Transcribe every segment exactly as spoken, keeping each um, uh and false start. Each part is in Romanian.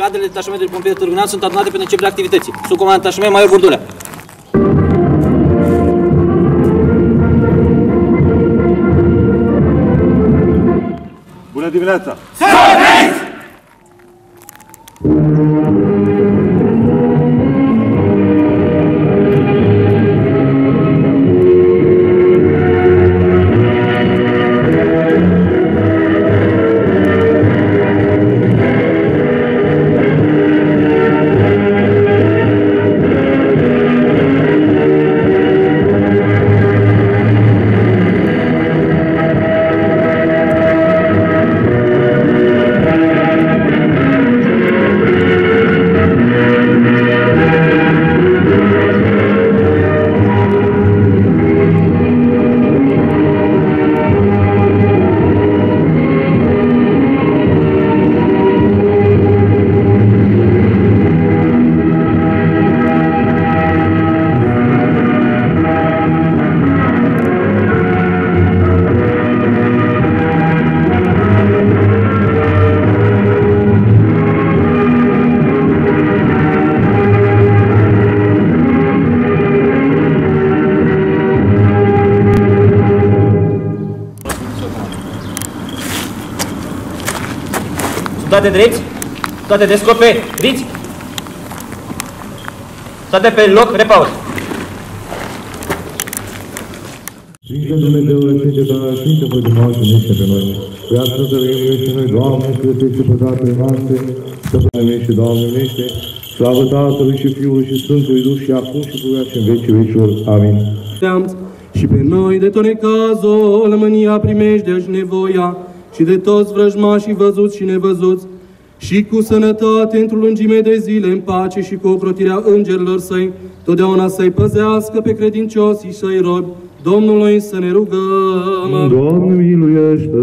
Cadrele detașamentului pompier Târgu Neamț sunt adunate pentru începerea activității. Sub comandă detașament Major Burdulea. Bună dimineața! Toate drepți, toate descoperiți, toate pe loc, repaus. Sfinte Dumnezeule, Sfinte Doamne, Sfinte Pădumoase, miște pe noi. Viața să venim și noi, Doamne, să răsește păcatele noastre, să miște, Doamne, miște. Slavă Tatălui și Fiului și Sfântului Duh și acum și purea și în vecii vecilor. Amin. Și pe noi de tot necazul, lămânia, primejdea și nevoia, și de toți vrăjmașii văzuți și nevăzuți, și cu sănătate într-o lungime de zile în pace și cu ocrotirea îngerilor săi, totdeauna să-i păzească pe credincioșii săi robi, Domnului să ne rugăm. Doamne miluiește!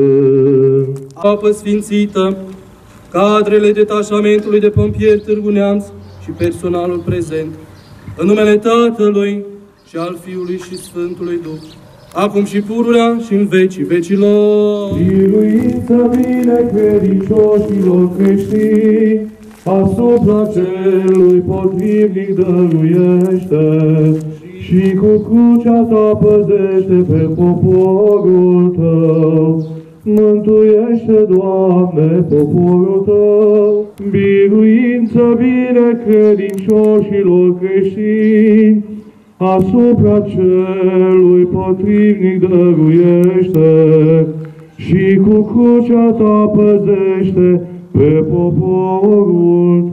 Apă sfințită, cadrele detașamentului de pompieri Târgu Neamț și personalul prezent, în numele Tatălui și al Fiului și Sfântului Duh, acum și pururea și în vecii vecilor. Biruință binecredincioșilor creștini, asupra celui potrivnic dăruiește, și cu crucea ta păzește pe poporul tău. Mântuiește, Doamne, poporul tău. Biruință binecredincioșilor creștini, asupra celui potrivnic dăruiește, și cu crucea ta păzește pe poporul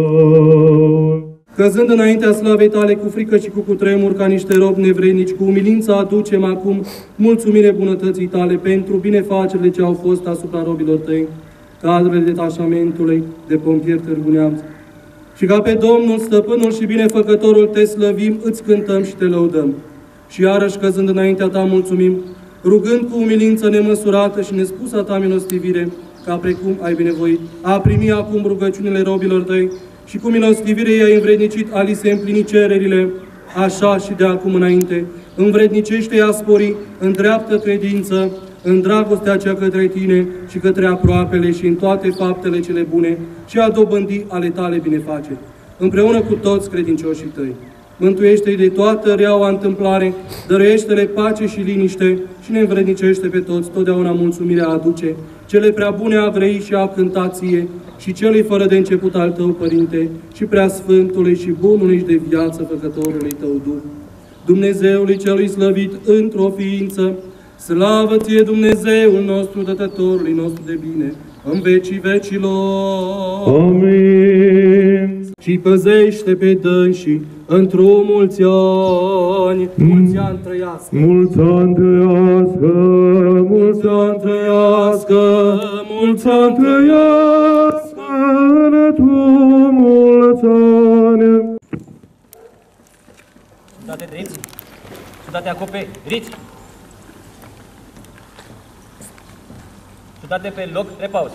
tău. Căzând înaintea slavei tale cu frică și cu cutremur ca niște robi nevrednici, cu umilință aducem acum mulțumire bunătății tale pentru binefacerile ce au fost asupra robilor tăi, cadrele detașamentului de pompieri Târgu Neamț. Și ca pe Domnul, Stăpânul și Binefăcătorul te slăvim, îți cântăm și te lăudăm. Și iarăși căzând înaintea ta mulțumim, rugând cu umilință nemăsurată și nespusă ta milostivire, ca precum ai binevoit, a primi acum rugăciunile robilor tăi și cu milostivire i-ai învrednicit a li se împlini cererile, așa și de acum înainte, învrednicește a spori în dreaptă credință, în dragostea cea către tine și către aproapele și în toate faptele cele bune și a dobândi ale tale binefaceri, împreună cu toți credincioșii tăi. Mântuiește-i de toată reaua întâmplare, dăruiește-le pace și liniște și ne învrednicește pe toți, totdeauna mulțumirea aduce, cele prea bune a vrei și a cânta ție și celui fără de început al tău, Părinte, și prea Sfântului și bunului și de viață Făcătorului tău Duh. Dumnezeului celui slăvit într-o ființă, slavă ție, Dumnezeul nostru, Dătătorului nostru de bine, în vecii vecilor. Amin. Și păzește pe dânsii într-o mulți ani. Mulți ani trăiască. Mulți ani trăiască. Mulți ani trăiască. Mulți ani trăiască. Într-o mulți ani. Toate drepți, toate acoperiți, toate pe loc, repaus.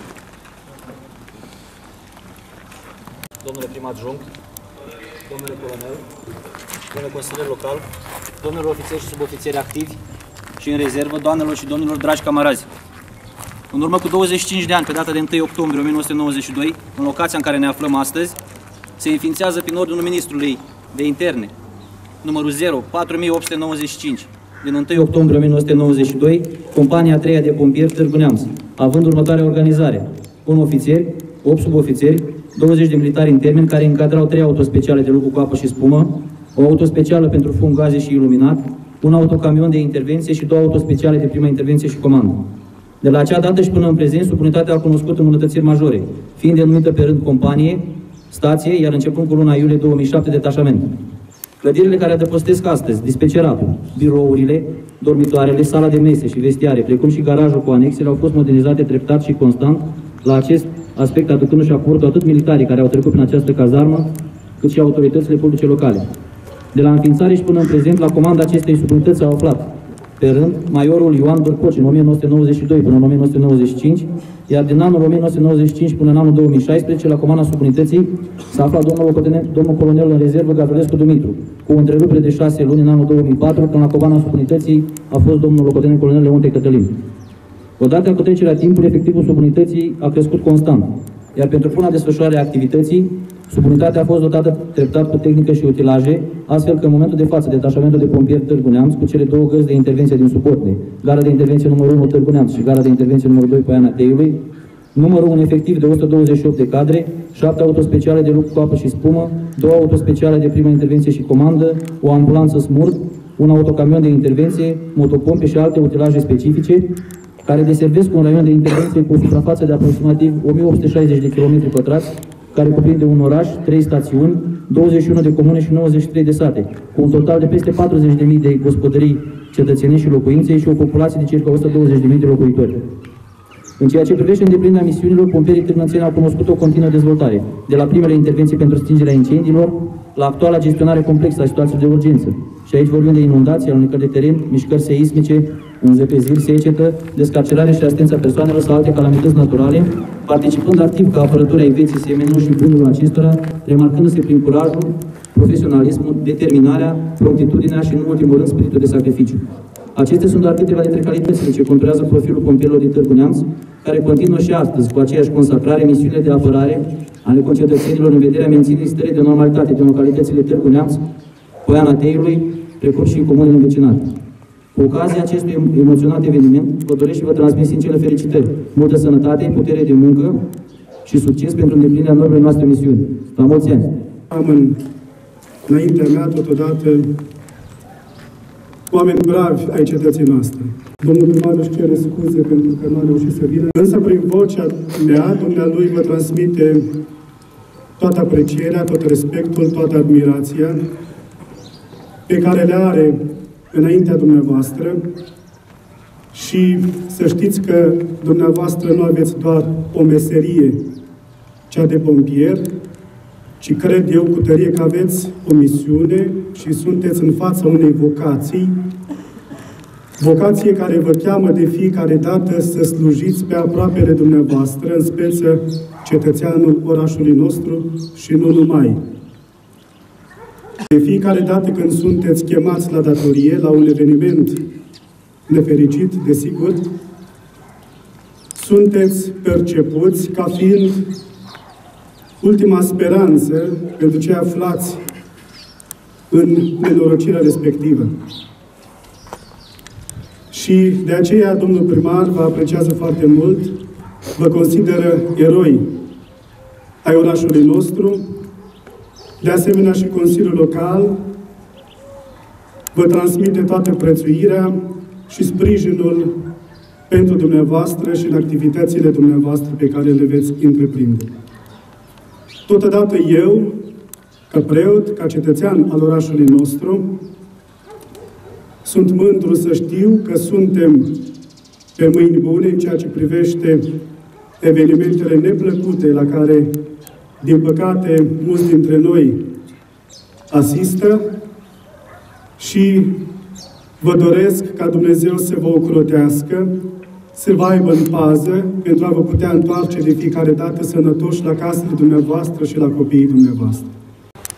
Domnule prim adjunct, domnule colonel, domnule consilier local, domnilor ofițeri și subofițeri activi și în rezervă, doamnelor și domnilor dragi camarazi. În urmă cu douăzeci și cinci de ani, pe data de întâi octombrie o mie nouă sute nouăzeci și doi, în locația în care ne aflăm astăzi, se înființează prin ordinul Ministrului de Interne, numărul zero patru mii opt sute nouăzeci și cinci, din întâi octombrie o mie nouă sute nouăzeci și doi, compania a treia de pompieri Târgu Neamț, având următoarea organizare: unu ofițeri, opt subofițeri, douăzeci de militari în termen, care încadrau trei autospeciale de lucru cu apă și spumă, o autospecială pentru fum, gaze și iluminat, un autocamion de intervenție și două autospeciale de prima intervenție și comandă. De la acea dată și până în prezent, subunitatea a cunoscut îmbunătățiri majore, fiind denumită pe rând companie, stație, iar începând cu luna iulie două mii șapte, detașament. Clădirile care adăpostesc astăzi, dispeceratul, birourile, dormitoarele, sala de mese și vestiare, precum și garajul cu anexele, au fost modernizate treptat și constant, la acest aspect aducându-și aportul atât militarii care au trecut prin această cazarmă, cât și autoritățile publice locale. De la înființare și până în prezent, la comanda acestei subunități s-au aflat pe rând majorul Ioan Bârcoci în o mie nouă sute nouăzeci și doi până în o mie nouă sute nouăzeci și cinci, iar din anul o mie nouă sute nouăzeci și cinci până în anul două mii șaisprezece, la comanda subunității s-a aflat domnul, locotenent, domnul colonel în rezervă Gavrulescu Dumitru, cu o întrerupere de șase luni în anul două mii patru, când la comanda subunității a fost domnul locotenent colonel Leonte Cătălin. Odată cu trecerea timpului, efectivul subunității a crescut constant, iar pentru buna desfășurare a activității, subunitatea a fost dotată treptat cu tehnică și utilaje, astfel că în momentul de față, detașamentul de pompieri Târgu Neamț, cu cele două găzi de intervenție din suporte, gara de intervenție numărul unu Târgu Neamț și gara de intervenție numărul doi Poiana Teiului, numărul un efectiv de o sută douăzeci și opt de cadre, șapte autospeciale de lucru cu apă și spumă, două autospeciale de primă intervenție și comandă, o ambulanță smurt, un autocamion de intervenție, motopompe și alte utilaje specifice, care deservesc un raion de intervenție cu o suprafață de aproximativ o mie opt sute șaizeci de kilometri pătrați, care cuprinde un oraș, trei stațiuni, douăzeci și unu de comune și nouăzeci și trei de sate, cu un total de peste patruzeci de mii de gospodării cetățenești și locuințe și o populație de circa o sută douăzeci de mii de locuitori. În ceea ce privește îndeplinirea misiunilor, pompierii târnățeni au cunoscut o continuă dezvoltare, de la primele intervenții pentru stingerea incendiilor, la actuala gestionare complexă a situațiilor de urgență. Și aici vorbim de inundații, alunecări de teren, mișcări seismice, înzăpeziri, secetă, descarcerare și asistența persoanelor sau alte calamități naturale, participând activ ca apărători ai vieții semenilor și bunurilor acestora, remarcându-se prin curajul, profesionalismul, determinarea, promptitudinea și, în ultimul rând, spiritul de sacrificiu. Acestea sunt doar câteva dintre calitățile ce conturează profilul pompierilor din Târgu Neamț, care continuă și astăzi cu aceeași consacrare misiunile de apărare ale concetățenilor în vederea menținerii stării de normalitate din localitățile Târgu Neamț, Poiana Teiului, precum și în comunele învecinate. Cu ocazia acestui emoționant eveniment, vă doresc și vă transmit sincere felicitări, multă sănătate, putere de muncă și succes pentru îndeplinirea noilor noastre misiuni. La mulți ani! Am în, înaintea mea, totodată, oameni bravi ai cetății noastre. Domnul primar își cere scuze pentru că nu a reușit să vină, însă prin vocea mea, dumnealui vă transmite toată aprecierea, tot respectul, toată admirația pe care le are înaintea dumneavoastră și să știți că dumneavoastră nu aveți doar o meserie, cea de pompier, ci cred eu cu tărie că aveți o misiune și sunteți în fața unei vocații, vocație care vă cheamă de fiecare dată să slujiți pe aproapele dumneavoastră, în speță cetățeanul orașului nostru și nu numai. De fiecare dată când sunteți chemați la datorie, la un eveniment nefericit, desigur, sunteți percepuți ca fiind ultima speranță pentru cei aflați în nenorocirea respectivă. Și de aceea, domnul primar vă apreciază foarte mult, vă consideră eroi ai orașului nostru, de asemenea și Consiliul Local vă transmite toată prețuirea și sprijinul pentru dumneavoastră și în activitățile dumneavoastră pe care le veți întreprinde. Totodată eu, ca preot, ca cetățean al orașului nostru, sunt mândru să știu că suntem pe mâini bune în ceea ce privește evenimentele neplăcute la care, din păcate, mulți dintre noi asistă și vă doresc ca Dumnezeu să vă ocrotească, să vă aibă în pază pentru a vă putea întoarce de fiecare dată sănătoși la casele dumneavoastră și la copiii dumneavoastră.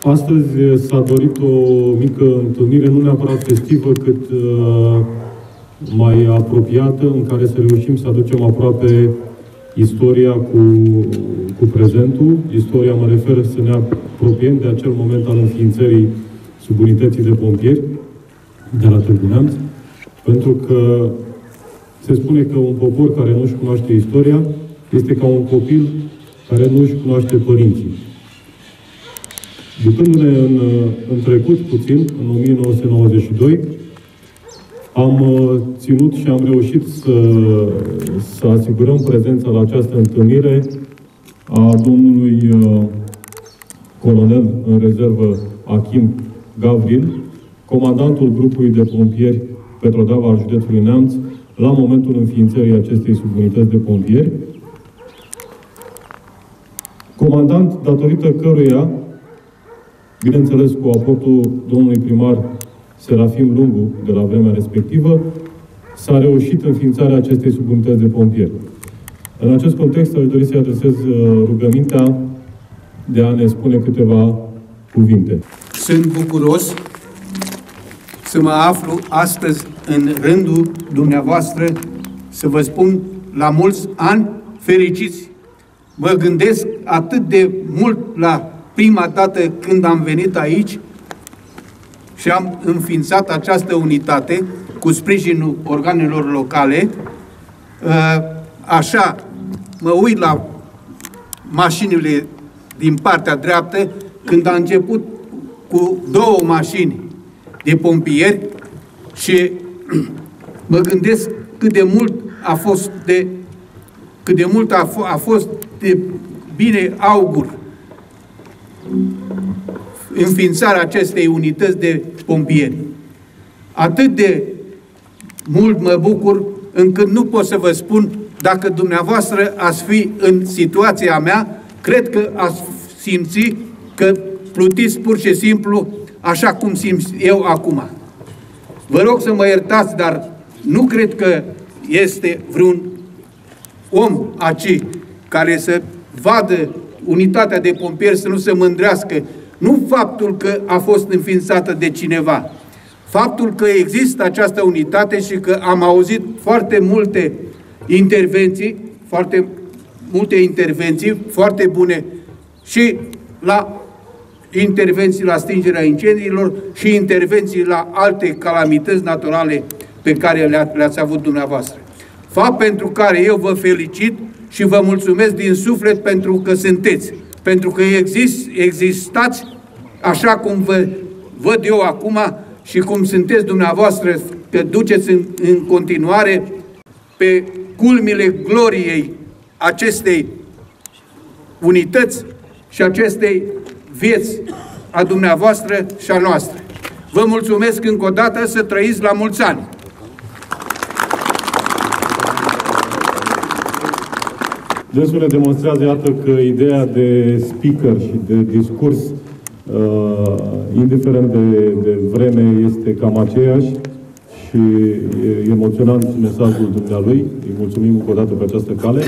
Astăzi s-a dorit o mică întâlnire, nu neapărat festivă, cât uh, mai apropiată, în care să reușim să aducem aproape istoria cu, cu prezentul. Istoria, mă refer, să ne apropiem de acel moment al înființării subunității de pompieri de la Târgu Neamț, pentru că se spune că un popor care nu-și cunoaște istoria este ca un copil care nu-și cunoaște părinții. Ducându-ne în, în trecut puțin, în o mie nouă sute nouăzeci și doi, am ținut și am reușit să, să asigurăm prezența la această întâlnire a domnului uh, colonel în rezervă Achim Gavril, comandantul grupului de pompieri Petrograd al județului Neamț, la momentul înființării acestei subunități de pompieri. Comandant datorită căruia, bineînțeles cu aportul domnului primar Serafim Lungu de la vremea respectivă, s-a reușit înființarea acestei subunități de pompieri. În acest context, aș dori să-i adresez rugămintea de a ne spune câteva cuvinte. Sunt bucuros să mă aflu astăzi în rândul dumneavoastră să vă spun la mulți ani fericiți. Mă gândesc atât de mult la prima dată când am venit aici și am înființat această unitate cu sprijinul organelor locale. Așa, mă uit la mașinile din partea dreaptă, când a început cu două mașini de pompieri și mă gândesc cât de mult a fost de cât de mult a, a fost de bine augur înființarea acestei unități de pompieri. Atât de mult mă bucur încât nu pot să vă spun, dacă dumneavoastră ați fi în situația mea, cred că ați simți că plutiți pur și simplu așa cum simt eu acum. Vă rog să mă iertați, dar nu cred că este vreun om aici care să vadă unitatea de pompieri să nu se mândrească. Nu faptul că a fost înființată de cineva, faptul că există această unitate și că am auzit foarte multe intervenții, foarte multe intervenții foarte bune și la intervenții la stingerea incendiilor și intervenții la alte calamități naturale pe care le-a, le-ați avut dumneavoastră. Fapt pentru care eu vă felicit și vă mulțumesc din suflet pentru că sunteți, pentru că exist, existați așa cum vă văd eu acum și cum sunteți dumneavoastră, că duceți în, în continuare pe culmile gloriei acestei unități și acestei vieți a dumneavoastră și a noastră. Vă mulțumesc încă o dată, să trăiți la mulți ani! Dânsul ne demonstrează, iată, că ideea de speaker și de discurs, uh, indiferent de, de vreme, este cam aceeași și e emoționant mesajul dumnealui. Îi mulțumim încă o dată pe această cale.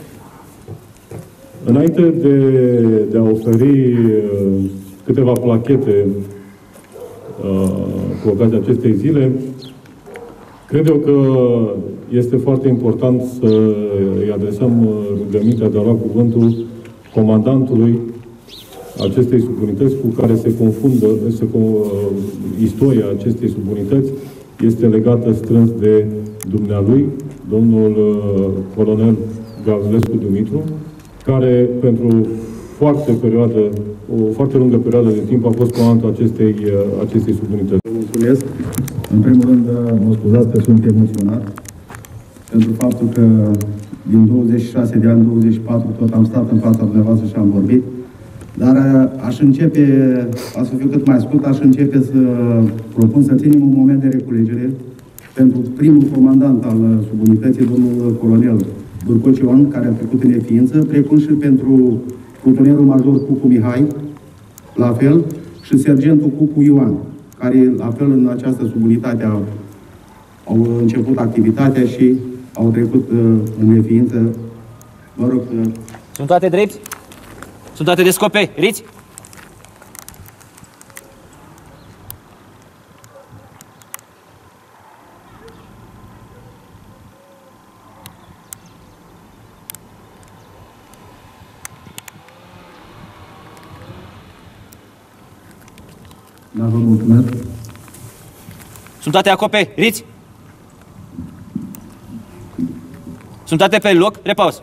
Înainte de, de a oferi uh, câteva plachete uh, cu ocazia acestei zile, cred eu că este foarte important să îi adresăm rugămintea de a lua cuvântul comandantului acestei subunități cu care se confundă, se, istoria acestei subunități este legată strâns de dumnealui, domnul colonel Gavrilescu Dumitru, care pentru foarte perioadă, o foarte lungă perioadă de timp a fost comandantul acestei, acestei subunități. Mulțumesc. În primul rând, mă scuzați că sunt emoționat pentru faptul că din douăzeci și șase de ani, douăzeci și patru, tot am stat în fața dumneavoastră și am vorbit. Dar aș începe, ca să fiu cât mai scurt, aș începe să propun să ținem un moment de reculegere pentru primul comandant al subunității, domnul colonel Burcocion, care a trecut în neființă, precum și pentru plutonierul major Cucu Mihai, la fel, și sergentul Cucu Ioan, care, la fel, în această subunitate au, au început activitatea și au trecut uh, în neființă. Vă rog să... Sunt toate drepți? Sunt toate descoperiți? Da, vă mulțumesc. Sunt toate acoperiți? Sunt toate pe loc? Repaus.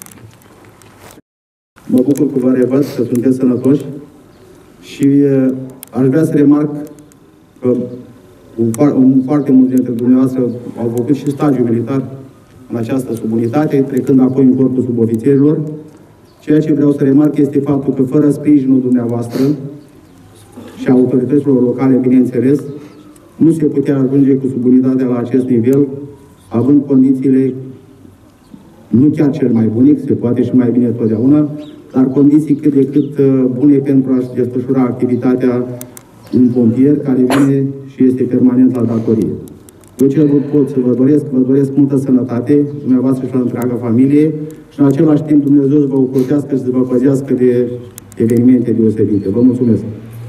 Mă bucur că vă revăd, că sunteți sănătoși și uh, aș vrea să remarc că un, foarte mulți dintre dumneavoastră au făcut și stagiul militar în această subunitate, trecând apoi în corpul subofițerilor. Ceea ce vreau să remarc este faptul că fără sprijinul dumneavoastră și a autorităților locale, bineînțeles, nu se putea ajunge cu subunitatea la acest nivel, având condițiile nu chiar cel mai bune, se poate și mai bine totdeauna, dar condiții cât de cât bune pentru a-și desfășura activitatea un pompier care vine și este permanent la datorie. Eu ce vă pot să vă doresc, vă doresc multă sănătate, dumneavoastră și la întreaga familie, și în același timp Dumnezeu să vă ocrotească și să vă păzească de evenimente deosebite. Vă mulțumesc!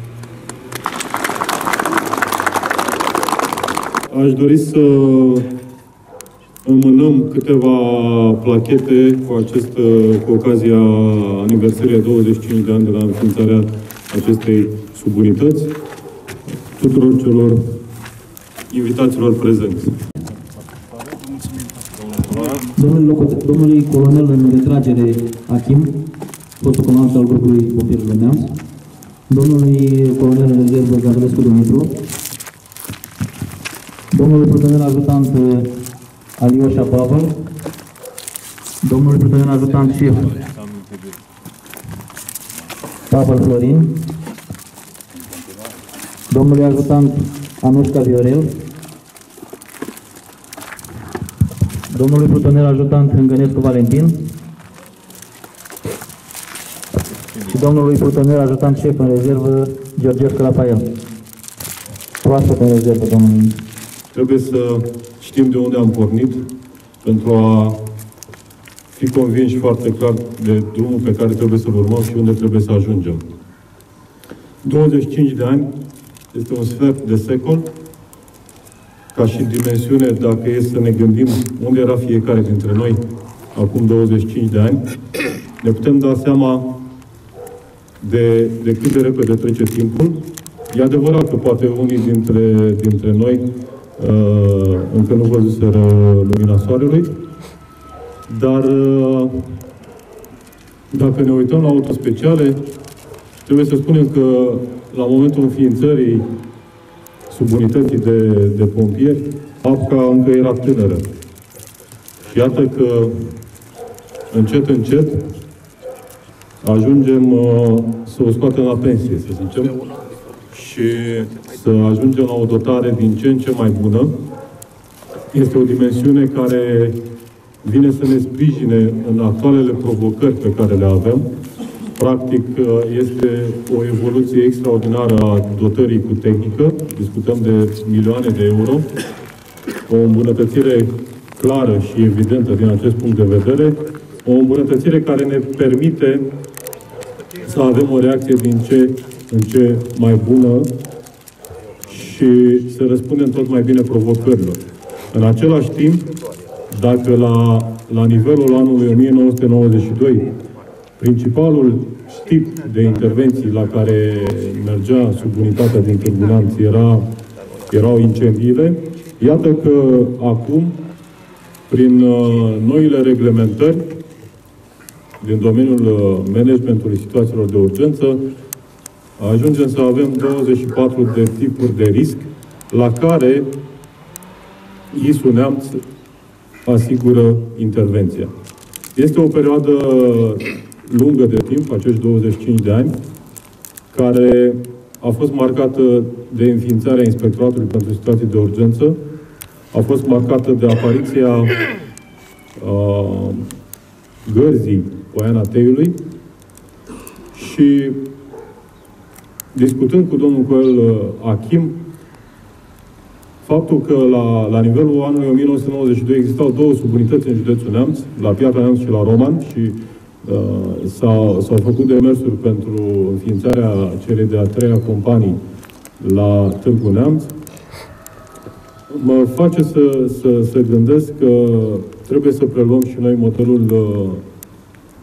Aș dori să înmânăm câteva plachete cu, acest, cu ocazia aniversării a douăzeci și cinci de ani de la înființarea acestei subunități tuturor celor invitaților prezenți. Domnului, domnului colonel în retragere Achim, fostul comandant al grupului Pompierilor Neamț, domnului colonel în rezervă Gavrelescu Dumitru, domnului plutonel ajutant Alioșa Pavel, domnului plutonel ajutant șef Pavel Florin, domnului ajutant Anușca Viorel, domnului plutonel ajutant Hângănescu Valentin și domnului plutonel ajutant șef în rezervă Georgescu Rafael. Proaspăt în rezervă, domnul. Trebuie să știm de unde am pornit pentru a fi convinși foarte clar de drumul pe care trebuie să-l urmăm și unde trebuie să ajungem. douăzeci și cinci de ani este un sfert de secol, ca și dimensiune, dacă e să ne gândim unde era fiecare dintre noi acum douăzeci și cinci de ani, ne putem da seama de, de cât de repede trece timpul. E adevărat că poate unii dintre, dintre noi uh, încă nu văzuseră lumina soarelui, dar uh, dacă ne uităm la autospeciale, trebuie să spunem că la momentul înființării subunității de, de pompieri, APCA încă era tânără. Și iată că încet, încet ajungem uh, să o scoatem la pensie, să zicem, și să ajungem la o dotare din ce în ce mai bună. Este o dimensiune care vine să ne sprijine în actualele provocări pe care le avem. Practic, este o evoluție extraordinară a dotării cu tehnică. Discutăm de milioane de euro. O îmbunătățire clară și evidentă din acest punct de vedere. O îmbunătățire care ne permite să avem o reacție din ce în ce mai bună și să răspundem tot mai bine provocărilor. În același timp, dacă la, la nivelul anului o mie nouă sute nouăzeci și doi principalul tip de intervenții la care mergea subunitatea din Târgu Neamț era, erau incendiile, iată că acum, prin uh, noile reglementări din domeniul uh, managementului situațiilor de urgență, ajungem să avem douăzeci și patru de tipuri de risc la care I S U Neamț asigură intervenția. Este o perioadă lungă de timp, acești douăzeci și cinci de ani, care a fost marcată de înființarea Inspectoratului pentru Situații de Urgență, a fost marcată de apariția uh, gărzii Poiana Teiului și discutând cu domnul Coel Achim, faptul că la, la nivelul anului o mie nouă sute nouăzeci și doi existau două subunități în județul Neamț, la Piatra Neamț și la Roman, și uh, s-au, s-au făcut demersuri pentru înființarea celei de-a treia companii la Târgu Neamț, mă face să, să, să gândesc că trebuie să preluăm și noi modelul uh,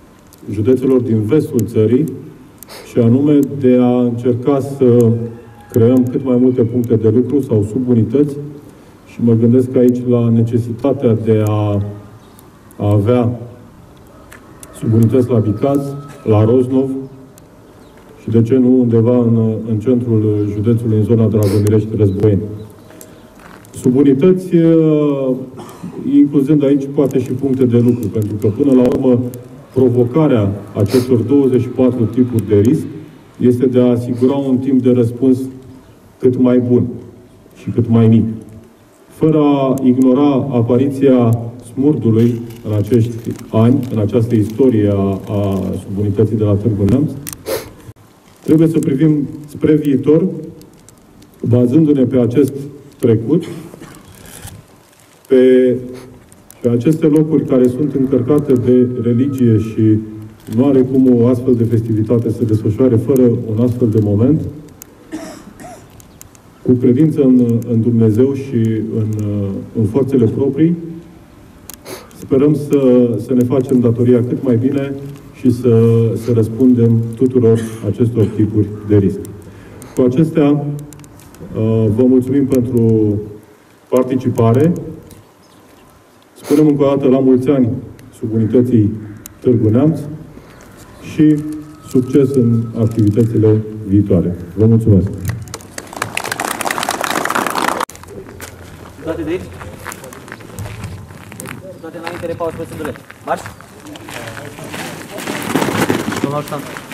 județelor din vestul țării, și anume de a încerca să creăm cât mai multe puncte de lucru sau subunități și mă gândesc aici la necesitatea de a, a avea subunități la Bicaz, la Roznov și de ce nu undeva în, în centrul județului, în zona Dragomirești-Războieni. Subunități, incluzând aici poate și puncte de lucru, pentru că până la urmă provocarea acestor douăzeci și patru tipuri de risc este de a asigura un timp de răspuns cât mai bun și cât mai mic. Fără a ignora apariția smurdului în acești ani, în această istorie a, a subunității de la Târgu Neamț, trebuie să privim spre viitor, bazându-ne pe acest trecut, pe, pe aceste locuri care sunt încărcate de religie și nu are cum o astfel de festivitate să desfășoare fără un astfel de moment, cu credință în, în Dumnezeu și în, în forțele proprii. Sperăm să, să ne facem datoria cât mai bine și să, să răspundem tuturor acestor tipuri de risc. Cu acestea, vă mulțumim pentru participare. Spunem încă o dată la mulți ani subunității Târgu Neamț și succes în activitățile viitoare. Vă mulțumesc! Toate de aici? Toate înainte de pauză procedură. Marș! Domnul Alexandru.